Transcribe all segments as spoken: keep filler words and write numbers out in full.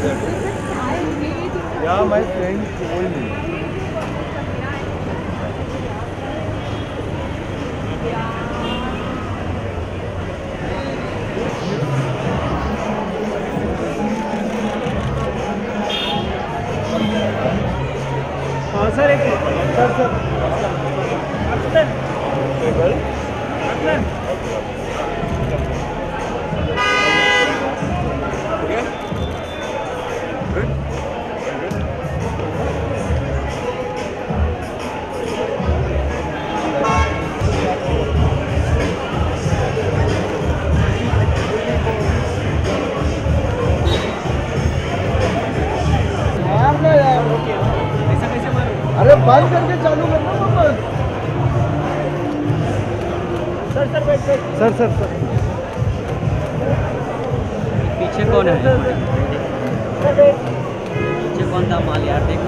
Yeah, my friend told me. हाँ sir एक sir sir अरे बंद करके चालू करना बस। सर सर बैठ बैठ सर सर सर पीछे कौन है? पीछे कौन था माल यार देखो।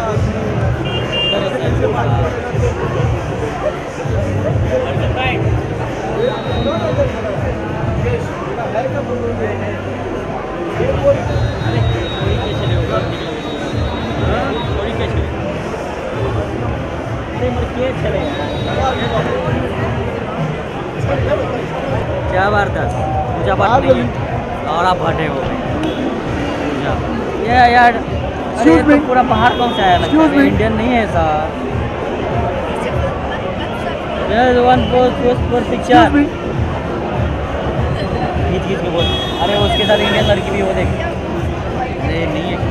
क्या बात है पूजा पाठ नहीं है और आप भटे हो पूजा ये यार। अरे ये तो पूरा बाहर कौन से आया लगता है इंडियन नहीं है sir. One post post for picture खींच खींच के बोल। अरे उसके साथ इंडियन लड़की भी हो देख। अरे नहीं है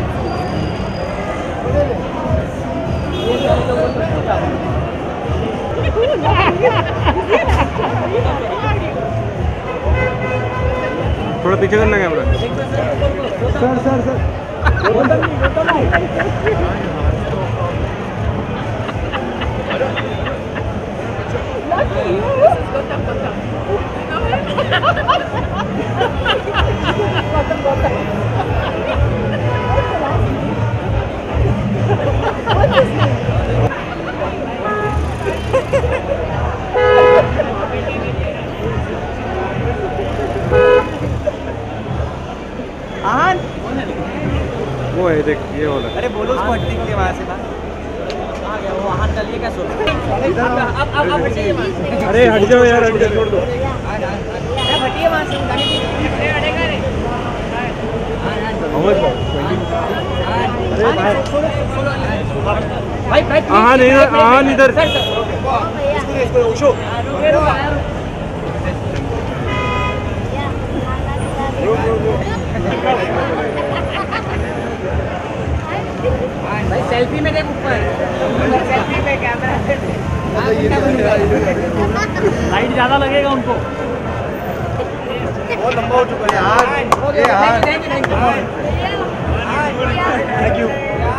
थोड़ा पीछे करना कैमरा। सर सर सर वो है देख ये वाला। अरे बोलो उसको हटने के लिए वहाँ से ना आ गया वो हाथ डालिए क्या सो। अरे हट जाओ यार, हट जाओ, छोड़ दो। हटिए वहाँ से भाई भाई हाँ नहीं हाँ इधर भाई सेल्फी में देख ऊपर सेल्फी में कैमरा लाइट ज़्यादा लगेगा उनको। बहुत लंबा हो चुका है यार। ये यार थैंक यू।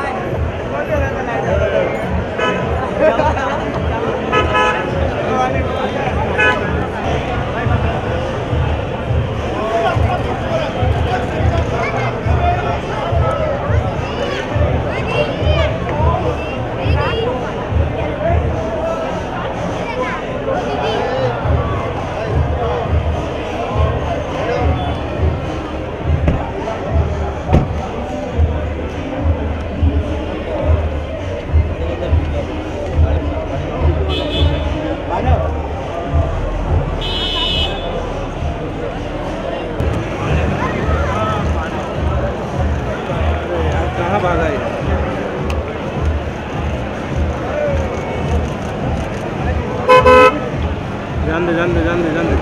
कहाँ भागा है? जान दे जान दे जान दे जान दे।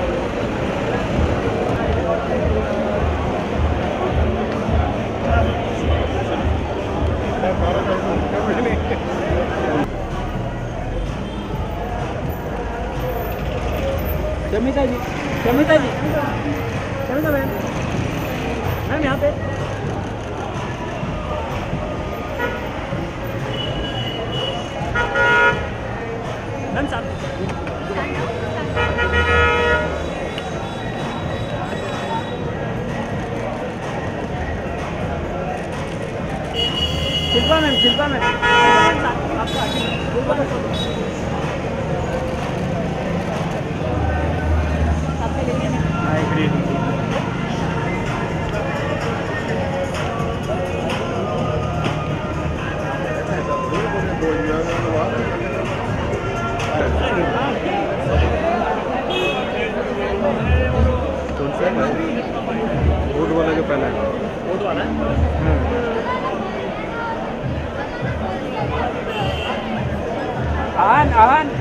शमिता जी शमिता जी शमिता मैम मैम यहाँ पे मैम साहब शिल्पा मैम शिल्पा मैम आपका I agree. कौन सा है? वोट वाला जो पहला है। वोट वाला आहान आहान